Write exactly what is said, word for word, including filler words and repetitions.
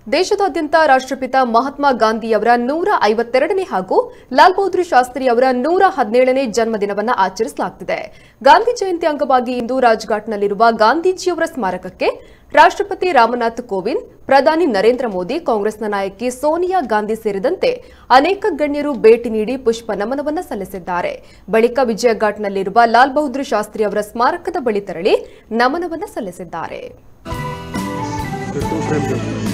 ದೇಶದಾದ್ಯಂತ ರಾಷ್ಟ್ರಪಿತ ಮಹಾತ್ಮ ಗಾಂಧಿಯವರ ನೂರ ಐವತ್ತೆರಡನೇ ಹಾಗೂ ಲಾಲ್ ಬಹದ್ದೂರ್ ಶಾಸ್ತ್ರಿ ಅವರ ನೂರ ಹದಿನೇಳನೇ ಜನ್ಮದಿನವನ್ನು ಆಚರಿಸಲಾಗುತ್ತಿದೆ. ಗಾಂಧಿ ಜಯಂತಿ ಅಂಗವಾಗಿ ಇಂದು ರಾಜ್ಘಾಟ್ನಲ್ಲಿರುವ ಗಾಂಧೀಜಿಯವರ ಸ್ಮಾರಕಕ್ಕೆ ರಾಷ್ಟ್ರಪತಿ ರಾಮನಾಥ್ ಕೋವಿಂದ್, ಪ್ರಧಾನಿ ನರೇಂದ್ರ ಮೋದಿ, ಕಾಂಗ್ರೆಸ್ನ ನಾಯಕಿ ಸೋನಿಯಾ ಗಾಂಧಿ ಸೇರಿದಂತೆ ಅನೇಕ ಗಣ್ಯರು ಭೇಟಿ ನೀಡಿ ಪುಷ್ಪ ನಮನವನ್ನು ಸಲ್ಲಿಸಿದ್ದಾರೆ. ಬಳಿಕ ವಿಜಯಘಾಟ್ನಲ್ಲಿರುವ ಲಾಲ್ ಬಹದ್ದೂರ್ ಶಾಸ್ತ್ರಿ ಅವರ ಸ್ಮಾರಕದ ಬಳಿ ತೆರಳಿ ನಮನವನ್ನು ಸಲ್ಲಿಸಿದ್ದಾರೆ.